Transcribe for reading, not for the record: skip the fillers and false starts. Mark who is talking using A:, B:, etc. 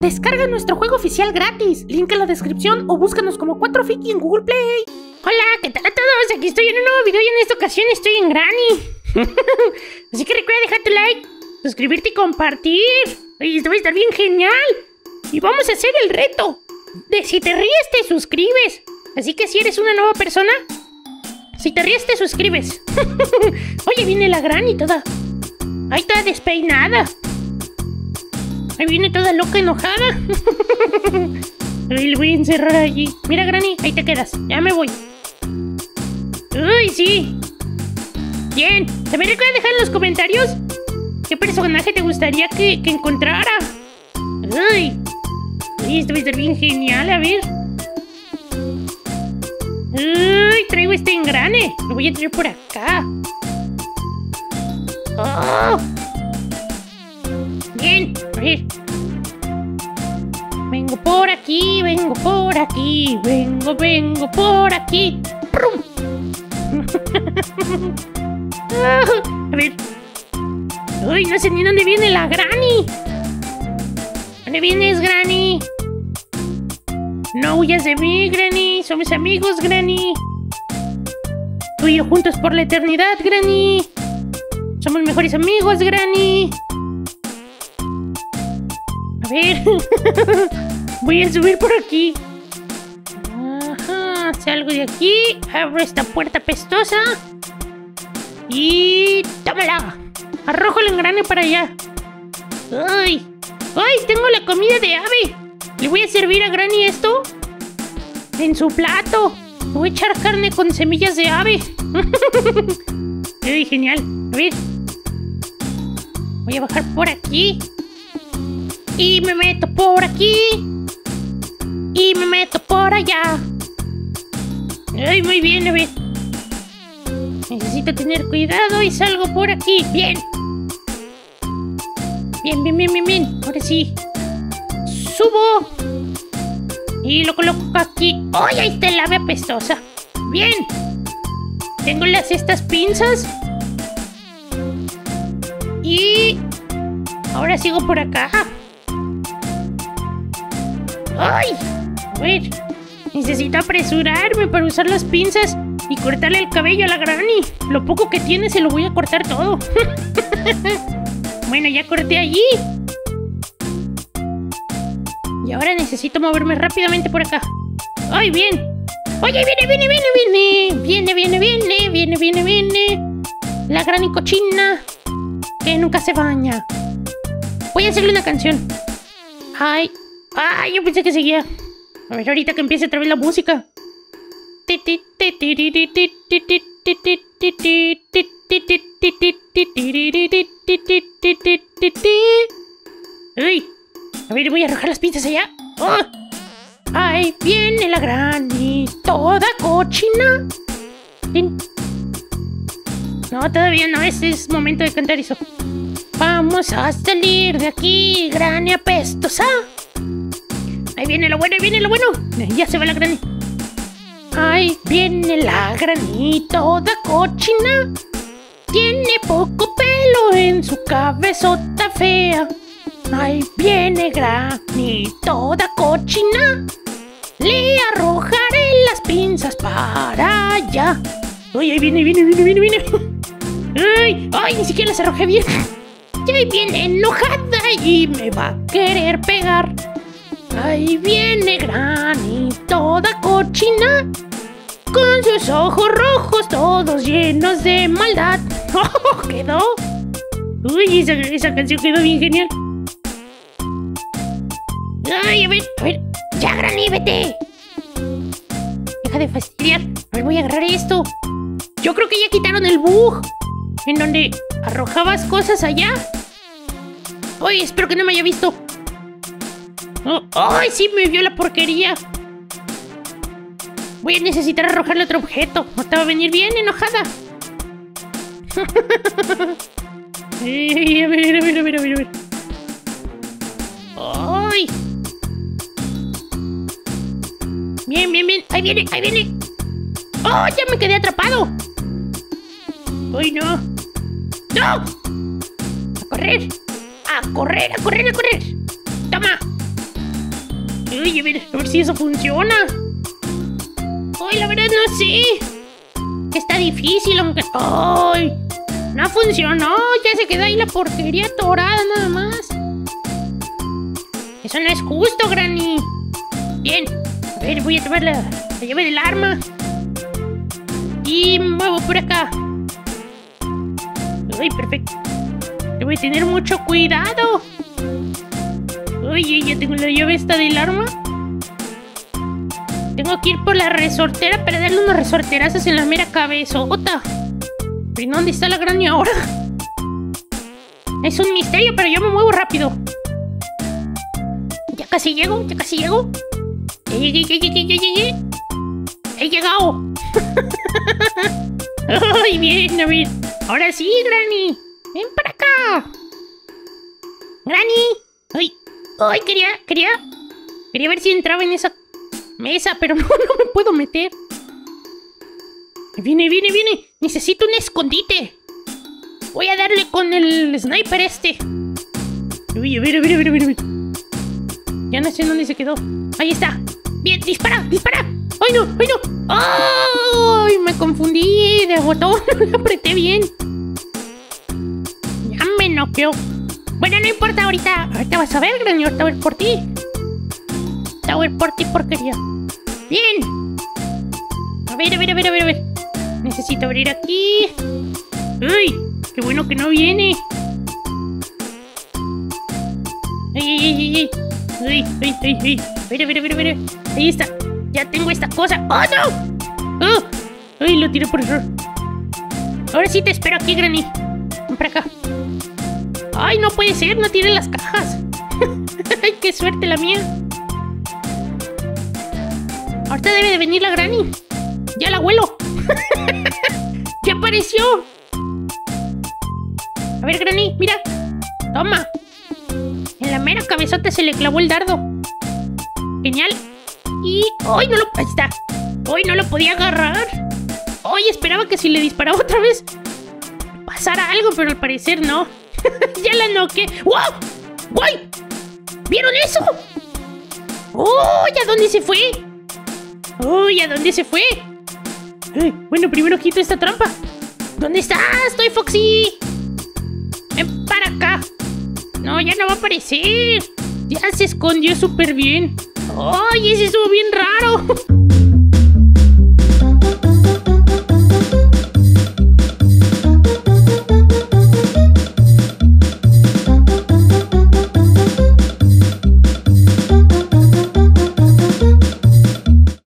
A: Descarga nuestro juego oficial gratis. Link en la descripción o búscanos como 4Fiki en Google Play.
B: Hola, ¿qué tal a todos? Aquí estoy en un nuevo video y en esta ocasión estoy en Granny. Así que recuerda dejar tu like, suscribirte y compartir. Oye, esto va a estar bien genial. Y vamos a hacer el reto de si te ríes te suscribes. Así que si eres una nueva persona, si te ríes te suscribes. Oye, viene la Granny toda. Ahí toda despeinada. Ahí viene toda loca, enojada. Ahí le voy a encerrar allí. Mira, Granny, ahí te quedas. Ya me voy. Uy, sí. Bien. También recuerda dejar en los comentarios qué personaje te gustaría que encontrara. Uy, esto va a estar bien genial. A ver. Uy, traigo este engrane. Lo voy a traer por acá. Oh. Bien, a ver. Vengo por aquí, vengo por aquí, vengo por aquí. ¡Prum! A ver. Uy, no sé ni dónde viene la Granny. ¿Dónde vienes, Granny? No huyas de mí, Granny. Somos amigos, Granny. Tú y yo juntos por la eternidad, Granny. Somos mejores amigos, Granny. A ver. Voy a subir por aquí. Ajá, salgo de aquí. Abro esta puerta pestosa. Y... ¡tómala! Arrojo el engrane para allá. ¡Ay! ¡Ay! Tengo la comida de ave. Le voy a servir a Granny esto en su plato. Le voy a echar carne con semillas de ave. ¡Ay, genial! A ver. Voy a bajar por aquí. Y me meto por aquí. Y me meto por allá. Ay, muy bien, a ver. Necesito tener cuidado y salgo por aquí. Bien. Bien. Ahora sí. Subo. Y lo coloco aquí. ¡Ay, ahí está el ave apestosa! Bien. Tengo estas pinzas. Y... ahora sigo por acá. ¡Ay! A ver. Necesito apresurarme para usar las pinzas y cortarle el cabello a la Granny. Lo poco que tiene se lo voy a cortar todo. Bueno, ya corté allí. Y ahora necesito moverme rápidamente por acá. ¡Ay, bien! ¡Oye, viene! Viene. La Granny cochina que nunca se baña. Voy a hacerle una canción. ¡Ay! Yo pensé que seguía. A ver, ahorita que empiece otra vez la música. Uy, a ver, voy a arrojar las pinzas allá. ¡Oh! Ahí viene la Granny, toda cochina. No, todavía no, es momento de cantar eso. Vamos a salir de aquí, Granny apestosa. Ahí viene lo bueno, Ya se va la Granny. Ahí viene la Granny, toda cochina. Tiene poco pelo en su cabezota fea. Ahí viene Granny, toda cochina. Le arrojaré las pinzas para allá. Uy, ahí viene. Ay, ni siquiera las arrojé bien. Y ahí viene enojada y me va a querer pegar. Ahí viene Granny, toda cochina, con sus ojos rojos todos llenos de maldad. ¡Oh, quedó! Uy, esa canción quedó bien genial. Ay, a ver. Ya, Granny, vete. Deja de fastidiar. A ver, voy a agarrar esto. Yo creo que ya quitaron el bug en donde arrojabas cosas allá. Ay, espero que no me haya visto. Oh, ¡ay, sí! Me vio la porquería. Voy a necesitar arrojarle otro objeto. Hasta va a venir bien enojada. A ver. ¡Ay! Bien. Ahí viene. ¡Oh, ya me quedé atrapado! ¡Ay, no! ¡No! ¡A correr! ¡A correr! ¡Toma! Uy, a ver si eso funciona. Uy, la verdad no sé. Está difícil, aunque... ¡Ay! No funcionó. Ya se quedó ahí la porquería atorada nada más. Eso no es justo, Granny. Bien. A ver, voy a tomar la llave del arma. Y me muevo por acá. Uy, perfecto. Debo tener mucho cuidado. Oye, ya tengo la llave esta del arma. Tengo que ir por la resortera para darle unos resorterazos en la mera cabezota. ¿Pero dónde está la Granny ahora? Es un misterio, pero yo me muevo rápido. Ya casi llego, ya casi llego. He llegado. Ay, bien, a ver. Ahora sí, Granny. Ven para acá. Granny. Ay, quería ver si entraba en esa mesa, pero no me puedo meter. Viene. Necesito un escondite. Voy a darle con el sniper este. Uy, a ver. Ya no sé en dónde se quedó. Ahí está. Bien, dispara. ¡Ay, no! ¡Ay! Me confundí de botón. No lo apreté bien. Ya me noqueó. Bueno, no importa, ahorita vas a ver, Granny. Ahorita voy por ti. Ahorita voy por ti, porquería. Bien. A ver. Necesito abrir aquí. ¡Uy! ¡Qué bueno que no viene! ¡Ay! ¡Uy! A ver. Ahí está. Ya tengo esta cosa. ¡Oh, no! ¡Ay! Lo tiré por error. Ahora sí te espero aquí, Granny. Ven para acá. ¡Ay, no puede ser! No tiene las cajas. ¡Ay, qué suerte la mía! Ahorita debe de venir la Granny. ¡Ya la huelo! ¡Ya apareció! A ver, Granny, mira. Toma. En la mera cabezota se le clavó el dardo. Genial. Y... ¡ay, no lo... ahí está! ¡Ay, no lo podía agarrar! ¡Ay, esperaba que si le disparaba otra vez pasara algo, pero al parecer no! ¡Ya la noqué! ¡Wow! ¡Guay! ¿Vieron eso? ¡Oh! ¿A dónde se fue? ¡Uy! ¿A dónde se fue? Bueno, primero quito esta trampa. ¿Dónde estás? ¡Estoy Foxy! ¡Ven para acá! No, ya no va a aparecer. Ya se escondió súper bien. ¡Ay! Ese estuvo bien raro.